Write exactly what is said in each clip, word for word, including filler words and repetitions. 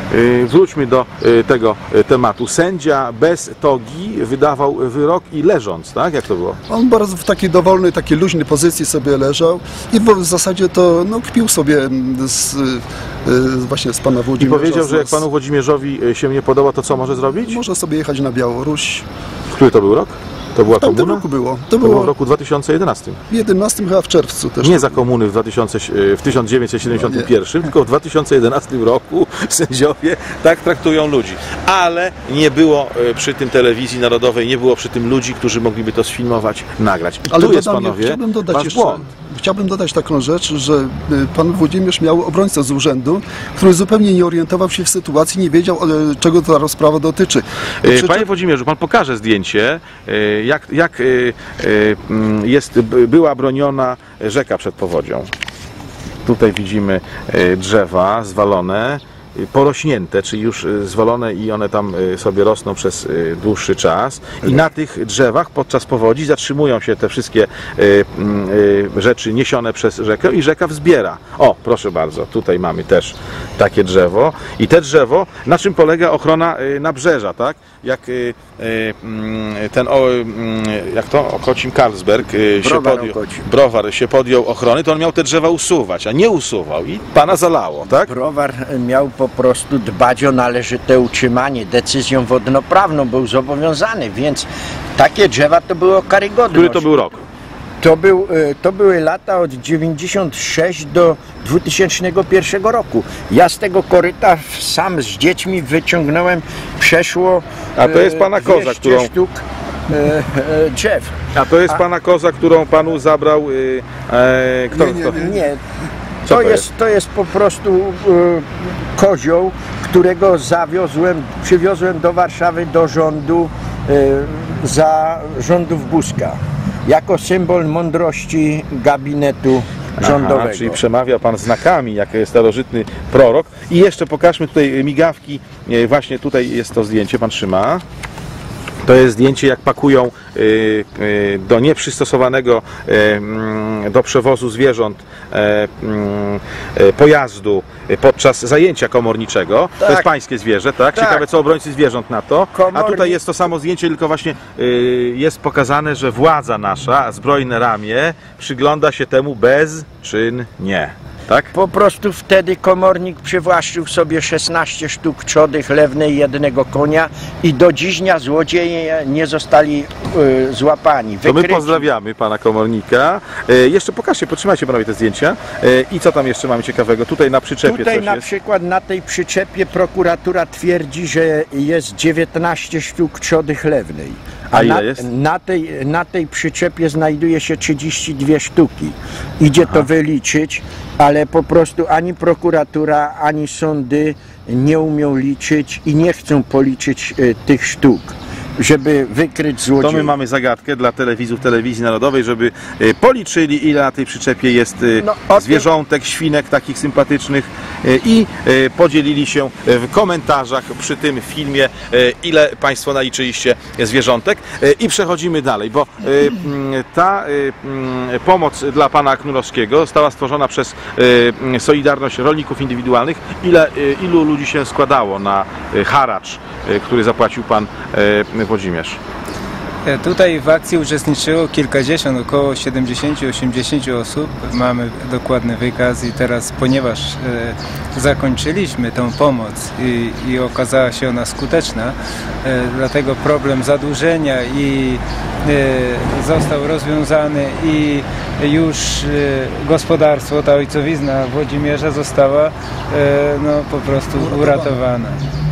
Wróćmy do tego tematu. Sędzia bez togi wydawał wyrok i leżąc, tak? Jak to było? On bardzo w takiej dowolnej, takiej luźnej pozycji sobie leżał i w zasadzie to no, kpił sobie z, właśnie z pana Włodzimierza. I powiedział, że jak panu Włodzimierzowi się nie podoba, to co może zrobić? Może sobie jechać na Białoruś. Który to był rok? To była w tamtym komuna? roku było. To, to było było w roku dwa tysiące jedenastym. W jedenastym chyba w czerwcu też. Nie za komuny w, dwa tysiące, w tysiąc dziewięćset siedemdziesiątym pierwszym, tylko w dwa tysiące jedenastym roku sędziowie tak traktują ludzi. Ale nie było przy tym telewizji narodowej, nie było przy tym ludzi, którzy mogliby to sfilmować, nagrać. I Ale tu jest, dodam, panowie, chciałbym dodać wasz jeszcze, błąd. Chciałbym dodać taką rzecz, że pan Włodzimierz miał obrońcę z urzędu, który zupełnie nie orientował się w sytuacji, nie wiedział, czego ta rozprawa dotyczy. Przy... Panie Włodzimierzu, pan pokaże zdjęcie, jak, jak jest, była broniona rzeka przed powodzią. Tutaj widzimy drzewa zwalone, porośnięte, czyli już zwalone i one tam sobie rosną przez dłuższy czas i na tych drzewach podczas powodzi zatrzymują się te wszystkie rzeczy niesione przez rzekę i rzeka wzbiera. O, proszę bardzo, tutaj mamy też takie drzewo i te drzewo, na czym polega ochrona nabrzeża, tak? Jak ten, jak to, Okocim Carlsberg się podjął, browar się podjął ochrony, to on miał te drzewa usuwać, a nie usuwał i pana zalało, tak? Browar miał po prostu dbać o należyte utrzymanie, decyzją wodnoprawną był zobowiązany, więc takie drzewa to było karygodność. Który to był rok? To, był, to były lata od dziewięćdziesiątego szóstego do dwutysięcznego pierwszego roku. Ja z tego koryta sam z dziećmi wyciągnąłem przeszło A to jest pana koza, którą... sztuk e, e, drzew. A to jest A... pana koza, którą panu zabrał... E, kto, nie, nie, kto? nie, nie. To, to, jest, jest? to jest po prostu e, kozioł, którego zawiozłem, przywiozłem do Warszawy do rządu e, za rządów Buzka. Jako symbol mądrości gabinetu rządowego. Aha, czyli przemawia pan znakami, jak starożytny prorok. I jeszcze pokażmy tutaj migawki. Właśnie tutaj jest to zdjęcie, pan trzyma. To jest zdjęcie, jak pakują do nieprzystosowanego do przewozu zwierząt pojazdu podczas zajęcia komorniczego. Tak. To jest pańskie zwierzę, tak? tak? Ciekawe, co obrońcy zwierząt na to. Komornik... A tutaj jest to samo zdjęcie, tylko właśnie jest pokazane, że władza nasza, zbrojne ramię, przygląda się temu bezczynnie. Tak? Po prostu wtedy komornik przywłaszczył sobie szesnaście sztuk trzody chlewnej i jednego konia i do dziś dnia złodzieje nie zostali y, złapani. Wykryci. To my pozdrawiamy pana komornika. E, jeszcze pokażcie, potrzymajcie panowie te zdjęcia. E, I co tam jeszcze mamy ciekawego? Tutaj na przyczepie Tutaj coś na jest. przykład na tej przyczepie prokuratura twierdzi, że jest dziewiętnaście sztuk trzody chlewnej. A, A ile na, jest? Na tej, na tej przyczepie znajduje się trzydzieści dwie sztuki. Idzie Aha. to wyliczyć, ale po prostu ani prokuratura, ani sądy nie umią liczyć i nie chcą policzyć y, tych sztuk, żeby wykryć złodziei. To my mamy zagadkę dla telewizów telewizji narodowej, żeby y, policzyli, ile na tej przyczepie jest y, no, zwierzątek, tym... świnek takich sympatycznych y, i y, podzielili się w komentarzach przy tym filmie, y, ile państwo naliczyliście zwierzątek. Y, I przechodzimy dalej, bo y, y, ta y, y, pomoc dla pana Knurowskiego została stworzona przez y, Solidarność Rolników Indywidualnych. Ile, y, ilu ludzi się składało na y, haracz, y, który zapłacił pan y, Włodzimierz? Tutaj w akcji uczestniczyło kilkadziesiąt, około siedemdziesiąt do osiemdziesięciu osób. Mamy dokładny wykaz i teraz, ponieważ e, zakończyliśmy tą pomoc i, i okazała się ona skuteczna, e, dlatego problem zadłużenia i e, został rozwiązany i już e, gospodarstwo, ta ojcowizna Włodzimierza została e, no, po prostu uratowana.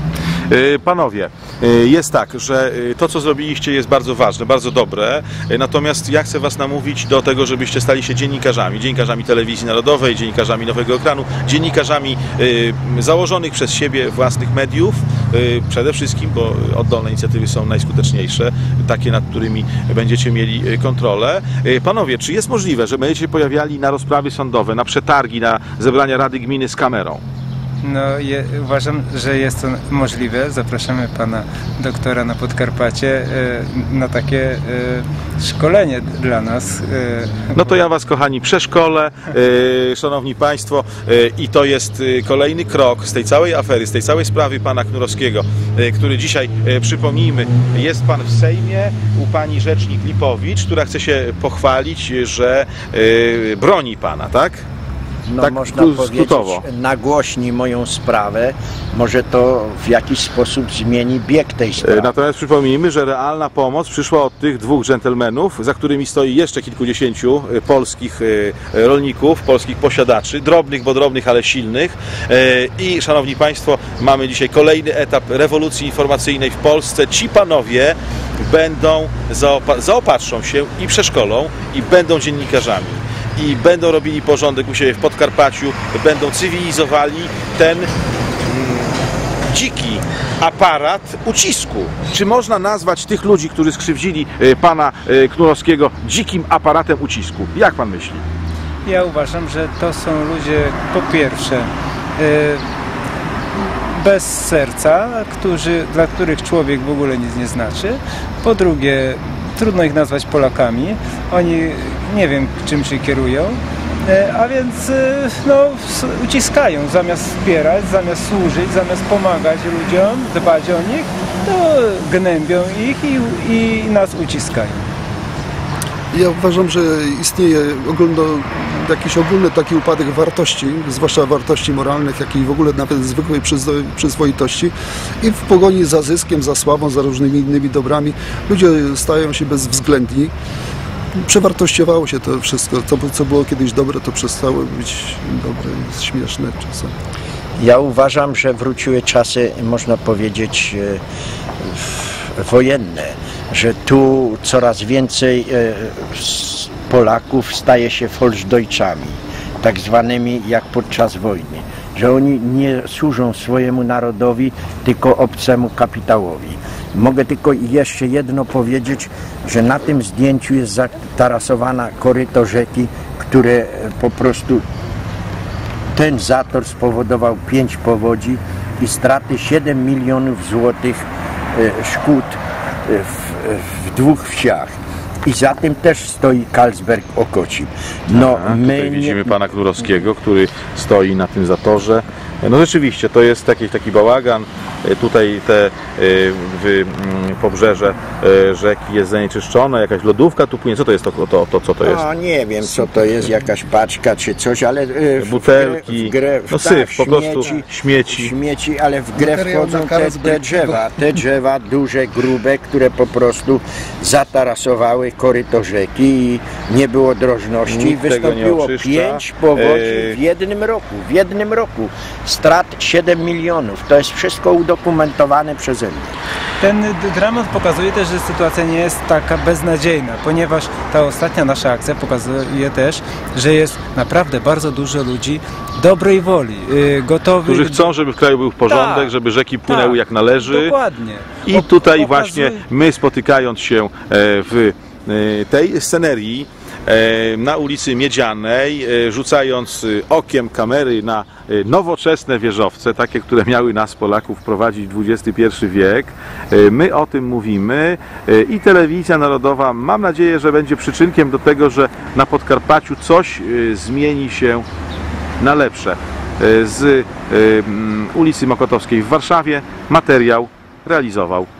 Panowie, jest tak, że to, co zrobiliście, jest bardzo ważne, bardzo dobre, natomiast ja chcę was namówić do tego, żebyście stali się dziennikarzami, dziennikarzami telewizji narodowej, dziennikarzami Nowego Ekranu, dziennikarzami założonych przez siebie własnych mediów, przede wszystkim, bo oddolne inicjatywy są najskuteczniejsze, takie, nad którymi będziecie mieli kontrolę. Panowie, czy jest możliwe, że będziecie się pojawiali na rozprawy sądowe, na przetargi, na zebrania Rady Gminy z kamerą? No, je, uważam, że jest to możliwe. Zapraszamy pana doktora na Podkarpacie e, na takie e, szkolenie dla nas. E, No to ja was, kochani, przeszkolę, e, szanowni państwo, e, i to jest e, kolejny krok z tej całej afery, z tej całej sprawy pana Knurowskiego, e, który dzisiaj, e, przypomnijmy, jest pan w Sejmie u pani rzecznik Lipowicz, która chce się pochwalić, że e, broni pana, tak? No, tak można powiedzieć, skrótowo. nagłośni moją sprawę, może to w jakiś sposób zmieni bieg tej sprawy. Natomiast przypomnijmy, że realna pomoc przyszła od tych dwóch dżentelmenów, za którymi stoi jeszcze kilkudziesięciu polskich rolników, polskich posiadaczy, drobnych, bo drobnych, ale silnych. I szanowni państwo, mamy dzisiaj kolejny etap rewolucji informacyjnej w Polsce. Ci panowie będą, zaopa zaopatrzą się i przeszkolą, i będą dziennikarzami. I będą robili porządek u siebie w Podkarpaciu, będą cywilizowali ten mm, dziki aparat ucisku. Czy można nazwać tych ludzi, którzy skrzywdzili y, pana y, Knurowskiego, dzikim aparatem ucisku? Jak pan myśli? Ja uważam, że to są ludzie, po pierwsze, e, bez serca, którzy, dla których człowiek w ogóle nic nie znaczy. Po drugie, trudno ich nazwać Polakami. Oni nie wiem, czym się kierują, a więc no, uciskają zamiast wspierać, zamiast służyć, zamiast pomagać ludziom, dbać o nich, to gnębią ich i, i nas uciskają. Ja uważam, że istnieje ogólno, jakiś ogólny taki upadek wartości, zwłaszcza wartości moralnych, jak i w ogóle nawet zwykłej przyzwoitości, i w pogoni za zyskiem, za sławą, za różnymi innymi dobrami ludzie stają się bezwzględni. Przewartościowało się to wszystko, to, co było kiedyś dobre, to przestało być dobre, śmieszne czasem. Ja uważam, że wróciły czasy, można powiedzieć, wojenne, że tu coraz więcej Polaków staje się Volksdeutschami, tak zwanymi jak podczas wojny, że oni nie służą swojemu narodowi, tylko obcemu kapitałowi. Mogę tylko jeszcze jedno powiedzieć, że na tym zdjęciu jest zatarasowana koryto rzeki, które po prostu ten zator spowodował pięć powodzi i straty siedem milionów złotych szkód w, w dwóch wsiach. I za tym też stoi Carlsberg Okocim. No, Aha, my tutaj widzimy nie... pana Knurowskiego, który stoi na tym zatorze. No rzeczywiście, to jest jakiś taki bałagan. Tutaj te w pobrzeże rzeki jest zanieczyszczone, jakaś lodówka tu płynie. Co to jest to, to, to co to jest? No, nie wiem, co to jest, jakaś paczka czy coś, ale w butelki, w grę, w, no tak, syf, po prostu śmieci, śmieci. śmieci, ale w grę Materiał wchodzą na te, Carlsberg. te drzewa, te drzewa duże, grube, które po prostu zatarasowały koryto rzeki i nie było drożności. Nikt tego nie Wystąpiło oczyszcza. pięć powodzi E... w jednym roku, w jednym roku. Strat siedem milionów. To jest wszystko udokumentowane przeze mnie. Ten dramat pokazuje też, że sytuacja nie jest taka beznadziejna, ponieważ ta ostatnia nasza akcja pokazuje też, że jest naprawdę bardzo dużo ludzi dobrej woli, yy, gotowych... Którzy chcą, żeby w kraju był porządek, tak, żeby rzeki płynęły tak, jak należy. Dokładnie. I tutaj Pokazuje... właśnie my, spotykając się w tej scenerii na ulicy Miedzianej, rzucając okiem kamery na nowoczesne wieżowce, takie, które miały nas, Polaków, wprowadzić w dwudziesty pierwszy wiek. My o tym mówimy i Telewizja Narodowa, mam nadzieję, że będzie przyczynkiem do tego, że na Podkarpaciu coś zmieni się na lepsze. Z ulicy Mokotowskiej w Warszawie materiał realizował